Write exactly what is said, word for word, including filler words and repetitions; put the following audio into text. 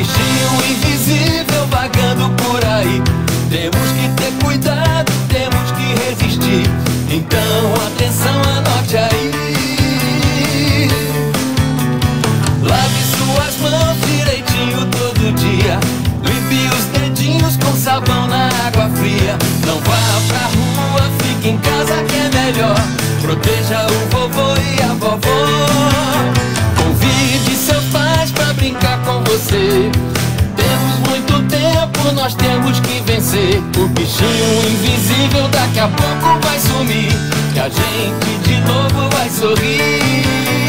bichinho invisível vagando por aí. Temos que ter cuidado, temos que resistir. Então atenção, anote aí. Lave suas mãos direitinho todo dia. Limpe os dedinhos com sabão na água fria. Não vá pra rua, fique em casa que é melhor. Proteja o vovô e a vovó. Convide seus pais pra brincar com você. Temos muito tempo, nós temos que vencer. O bichinho invisível daqui a pouco vai sumir e a gente de novo vai sorrir.